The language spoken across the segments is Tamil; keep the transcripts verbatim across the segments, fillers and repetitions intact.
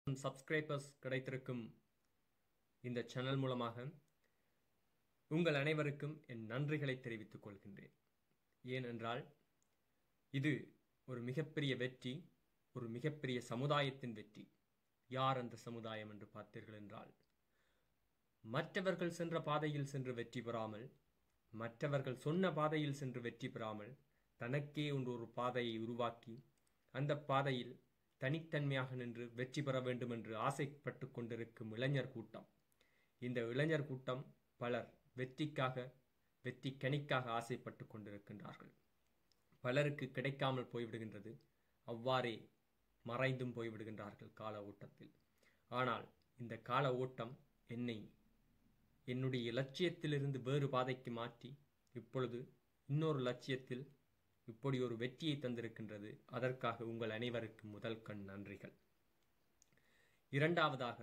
சப்ஸ்கிரைபர்ஸ் கிடைத்திருக்கும் இந்த சேனல் மூலமாக உங்கள் அனைவருக்கும் என் நன்றிகளை தெரிவித்துக் கொள்கின்றேன். ஏனென்றால் இது ஒரு மிகப்பெரிய வெற்றி, ஒரு மிகப்பெரிய சமுதாயத்தின் வெற்றி. யார் அந்த சமுதாயம் என்று பார்த்தீர்கள் என்றால், மற்றவர்கள் சென்ற பாதையில் சென்று வெற்றி பெறாமல், மற்றவர்கள் சொன்ன பாதையில் சென்று வெற்றி பெறாமல், தனக்கே ஒன்று ஒரு பாதையை உருவாக்கி அந்த பாதையில் தனித்தன்மையாக நின்று வெற்றி பெற வேண்டும் என்று ஆசைப்பட்டு கொண்டிருக்கும் இளைஞர் கூட்டம். இந்த இளைஞர் கூட்டம் பலர் வெற்றிக்காக வெற்றி கனிக்காக ஆசைப்பட்டு கொண்டிருக்கின்றார்கள். பலருக்கு கிடைக்காமல் போய்விடுகின்றது, அவ்வாறே மறைந்தும் போய்விடுகின்றார்கள் கால ஓட்டத்தில். ஆனால் இந்த கால ஓட்டம் என்னை என்னுடைய இலட்சியத்திலிருந்து வேறு பாதைக்கு மாற்றி இப்பொழுது இன்னொரு லட்சியத்தில் இப்படி ஒரு வெற்றியை தந்திருக்கின்றது. அதற்காக உங்கள் அனைவருக்கும் முதல் கண் நன்றிகள். இரண்டாவதாக,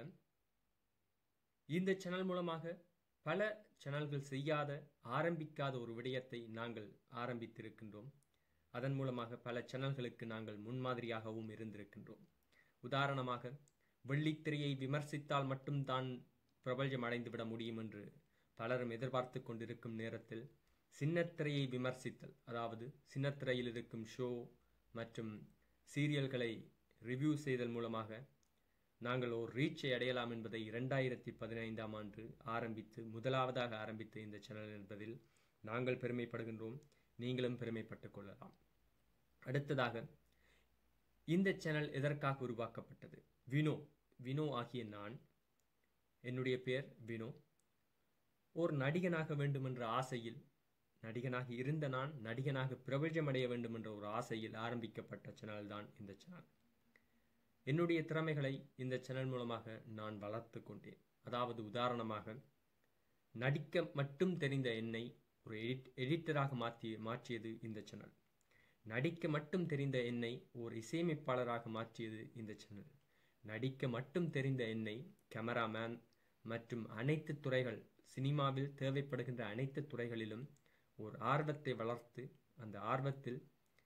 இந்த சேனல் மூலமாக பல சேனல்கள் செய்யாத ஆரம்பிக்காத ஒரு விடயத்தை நாங்கள் ஆரம்பித்திருக்கின்றோம். அதன் மூலமாக பல சேனல்களுக்கு நாங்கள் முன்மாதிரியாகவும் இருந்திருக்கின்றோம். உதாரணமாக, வெள்ளித்திரையை விமர்சித்தால் மட்டும்தான் பிரபல்யம் அடைந்துவிட முடியும் என்று பலரும் எதிர்பார்த்து கொண்டிருக்கும் நேரத்தில், சின்னத்திரையை விமர்சித்தல், அதாவது சின்னத்திரையில் இருக்கும் ஷோ மற்றும் சீரியல்களை ரிவ்யூ செய்தல் மூலமாக நாங்கள் ஒரு ரீச்சை அடையலாம் என்பதை இரண்டாயிரத்தி பதினைந்தாம் ஆண்டு ஆரம்பித்து முதலாவதாக ஆரம்பித்த இந்த சேனல் என்பதில் நாங்கள் பெருமைப்படுகின்றோம். நீங்களும் பெருமைப்பட்டுக் கொள்ளலாம். அடுத்ததாக, இந்த சேனல் எதற்காக உருவாக்கப்பட்டது? வினோ வினோ ஆகிய நான், என்னுடைய பெயர் வினோ, ஒரு நடிகனாக வேண்டும் என்ற ஆசையில், நடிகனாக இருந்த நான் நடிகனாக பிரபல்யம் அடைய வேண்டும் என்ற ஒரு ஆசையில் ஆரம்பிக்கப்பட்ட சேனல் தான் இந்த சேனல். என்னுடைய திறமைகளை இந்த சேனல் மூலமாக நான் வளர்த்து கொண்டேன். அதாவது உதாரணமாக, நடிக்க மட்டும் தெரிந்த என்னை ஒரு எடிட் எடிட்டராக மாற்றி மாற்றியது இந்த சேனல். நடிக்க மட்டும் தெரிந்த என்னை ஒரு இசையமைப்பாளராக மாற்றியது இந்த சேனல். நடிக்க மட்டும் தெரிந்த என்னை கேமராமேன் மற்றும் அனைத்து துறைகள், சினிமாவில் தேவைப்படுகின்ற அனைத்து துறைகளிலும் ஒரு ஆர்வத்தை வளர்த்து அந்த ஆர்வத்தில்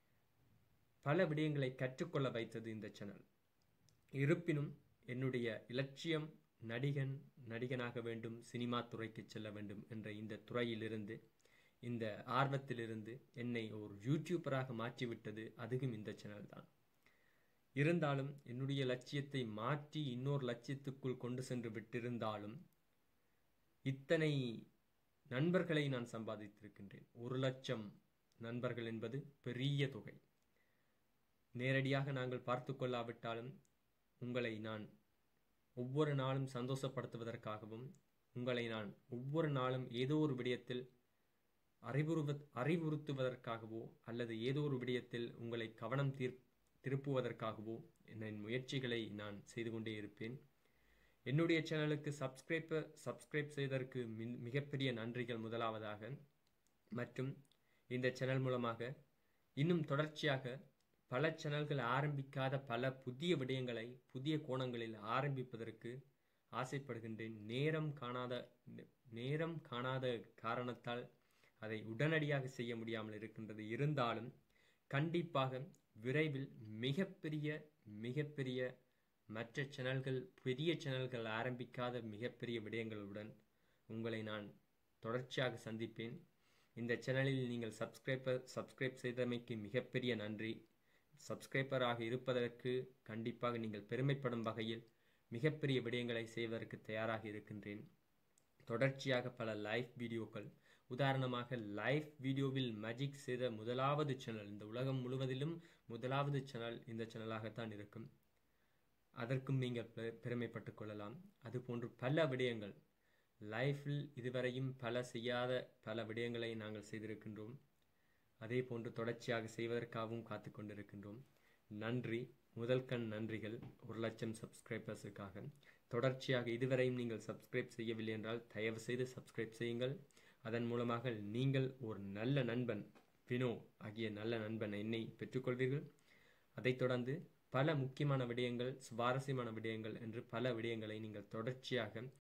பல விடயங்களை கற்றுக்கொள்ள வைத்தது இந்த சேனல். இருப்பினும் என்னுடைய இலட்சியம் நடிகன் நடிகனாக வேண்டும், சினிமா துறைக்கு செல்ல வேண்டும் என்ற இந்த துறையிலிருந்து, இந்த ஆர்வத்திலிருந்து என்னை ஒரு யூடியூபராக மாற்றிவிட்டது அதுவும் இந்த சேனல் தான். இருந்தாலும் என்னுடைய லட்சியத்தை மாற்றி இன்னொரு லட்சியத்துக்குள் கொண்டு சென்று விட்டிருந்தாலும் இத்தனை நண்பர்களை நான் சம்பாதித்திருக்கின்றேன். ஒரு லட்சம் நண்பர்கள் என்பது பெரிய தொகை. நேரடியாக நாங்கள் பார்த்து கொள்ளாவிட்டாலும் உங்களை நான் ஒவ்வொரு நாளும் சந்தோஷப்படுத்துவதற்காகவும், உங்களை நான் ஒவ்வொரு நாளும் ஏதோ ஒரு விடயத்தில் அறிவுறுவ அறிவுறுத்துவதற்காகவோ அல்லது ஏதோ ஒரு விடயத்தில் உங்களை கவனம் தீர் திருப்புவதற்காகவோ என் முயற்சிகளை நான் செய்து கொண்டே இருப்பேன். என்னுடைய சேனலுக்கு சப்ஸ்கிரைபர் சப்ஸ்கிரைப் செய்ததற்கு மிகப்பெரிய நன்றிகள் முதலாவதாக. மற்றும் இந்த சேனல் மூலமாக இன்னும் தொடர்ச்சியாக பல சேனல்கள் ஆரம்பிக்காத பல புதிய விடயங்களை புதிய கோணங்களில் ஆரம்பிப்பதற்கு ஆசைப்படுகின்றேன். நேரம் காணாத நேரம் காணாத காரணத்தால் அதை உடனடியாக செய்ய முடியாமல் இருக்கின்றது. இருந்தாலும் கண்டிப்பாக விரைவில் மிகப்பெரிய மிகப்பெரிய மற்ற சேனல்கள், பெரிய சேனல்கள் ஆரம்பிக்காத மிகப்பெரிய விடயங்களுடன் உங்களை நான் தொடர்ச்சியாக சந்திப்பேன். இந்த சேனலில் நீங்கள் சப்ஸ்கிரைபர் சப்ஸ்கிரைப் செய்தமைக்கு மிகப்பெரிய நன்றி. சப்ஸ்கிரைபராக இருப்பதற்கு கண்டிப்பாக நீங்கள் பெருமைப்படும் வகையில் மிகப்பெரிய விடயங்களை செய்வதற்கு தயாராக இருக்கின்றேன். தொடர்ச்சியாக பல லைவ் வீடியோக்கள், உதாரணமாக லைவ் வீடியோவில் மேஜிக் செய்த முதலாவது சேனல், இந்த உலகம் முழுவதிலும் முதலாவது சேனல் இந்த சேனலாகத்தான் இருக்கும். அதற்கும் நீங்கள் பெருமைப்பட்டுக் கொள்ளலாம். அதுபோன்று பல விடயங்கள் லைஃப்பில் இதுவரையும் பல செய்யாத பல விடயங்களை நாங்கள் செய்திருக்கின்றோம். அதே போன்று தொடர்ச்சியாக செய்வதற்காகவும் காத்து கொண்டிருக்கின்றோம். நன்றி, முதல் கண் நன்றிகள் ஒரு லட்சம் சப்ஸ்கிரைபர்ஸுக்காக. தொடர்ச்சியாக இதுவரையும் நீங்கள் சப்ஸ்கிரைப் செய்யவில்லை என்றால் தயவு செய்து சப்ஸ்கிரைப் செய்யுங்கள். அதன் மூலமாக நீங்கள் ஒரு நல்ல நண்பன், வினோ ஆகிய நல்ல நண்பன் என்னை பெற்றுக்கொள்வீர்கள். அதைத் தொடர்ந்து பல முக்கியமான விடயங்கள், சுவாரஸ்யமான விடயங்கள் என்று பல விடயங்களை நீங்கள் தொடர்ச்சியாக